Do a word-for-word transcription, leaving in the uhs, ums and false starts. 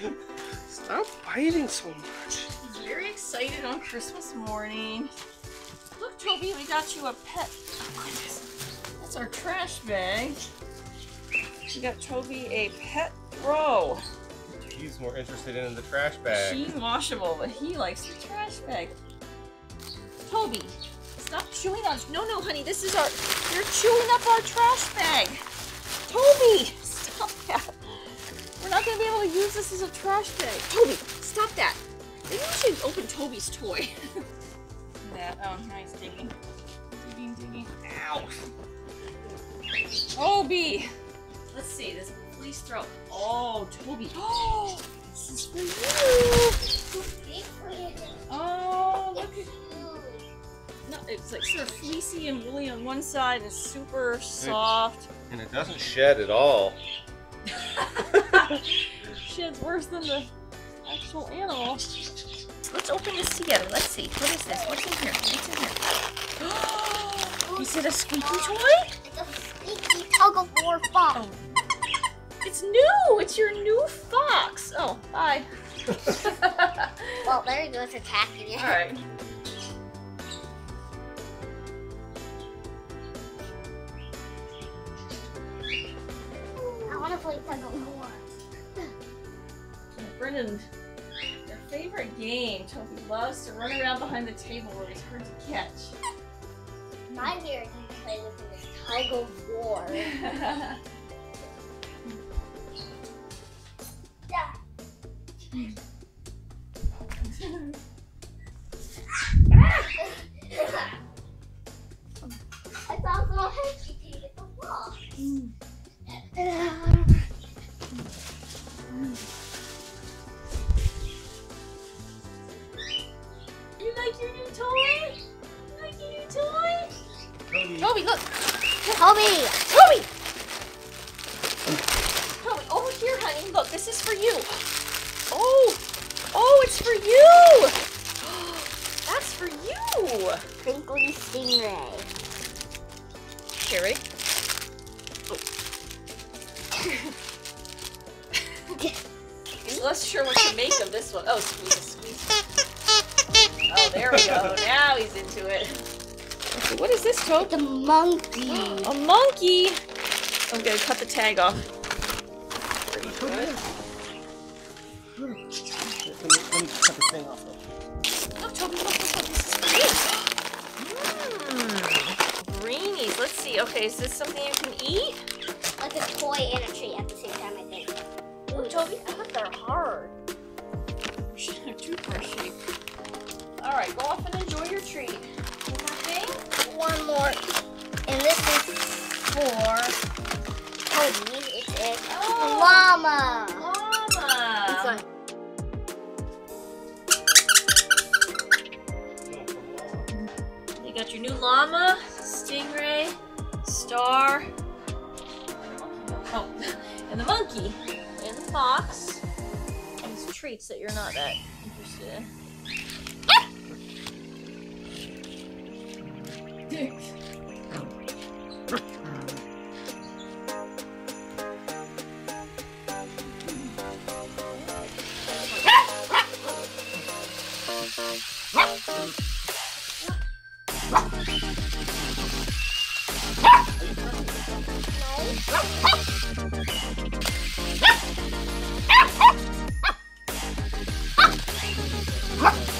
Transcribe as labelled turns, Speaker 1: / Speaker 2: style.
Speaker 1: Stop biting so much.
Speaker 2: He's very excited on Christmas morning. Look, Toby, we got you a pet. Oh, goodness. That's our trash bag. We got Toby a pet throw.
Speaker 1: He's more interested in the trash bag.
Speaker 2: She's washable, but he likes the trash bag. Toby, stop chewing on. No, no, honey, this is our. You're chewing up our trash bag. Toby, stop that. We're not going to be able to use this as a trash bag. Toby, stop that. Maybe we should open Toby's toy. That. Oh, nice digging. Digging, digging. Ow. Toby. Let's see, this fleece throw. Oh, Toby. Oh, this is for you. Oh, look at. No, it's like sort of fleecy and woolly on one side and super soft.
Speaker 1: And it doesn't shed at all.
Speaker 2: Shed's worse than the actual animal. Let's open this together. Let's see. What is this? What's in here? What's in here? Is it a squeaky toy?
Speaker 3: It's a squeaky tug of war fox.
Speaker 2: Oh. It's new! It's your new fox! Oh, bye.
Speaker 3: Well, there he goes attacking you.
Speaker 2: Alright.
Speaker 3: I want to play tug of war.
Speaker 2: Brendan, their favorite game. Toby loves to run around behind the table where he's hard to catch.
Speaker 3: My favorite thing to play with him is tug of war. Yeah. It's also agitated the wall.
Speaker 2: You like your new toy? You like your new toy?
Speaker 1: Toby.
Speaker 2: Toby, look!
Speaker 3: Toby!
Speaker 2: Toby! Toby, over here, honey. Look, this is for you. Oh! Oh, it's for you! That's for you!
Speaker 3: Crinkly stingray.
Speaker 2: Cherry. Oh. He's less sure what to make of this one. Oh, squeeze, squeeze. Oh, there we go. Now he's into it. Okay, what is this, Toby?
Speaker 3: It's a monkey.
Speaker 2: A monkey! I'm gonna cut the tag off. Pretty good.
Speaker 1: Let me, let me cut the thing off.
Speaker 2: Look, Toby, look, look, look. This is for you. Mmm. Greenies. Let's see. Okay, is this something you can eat?
Speaker 3: Like a toy and a treat at the same time, I think.
Speaker 2: Ooh, Toby, I thought they're hard. We should have toothbrush shape. Alright, go off and enjoy your treat. One more thing?
Speaker 3: One more. And this is for Toby. It's a
Speaker 2: Oh.
Speaker 3: llama.
Speaker 2: Llama! You got your new llama, stingray, star, oh, and the monkey, and the fox, and some treats that you're not that interested in.
Speaker 3: No.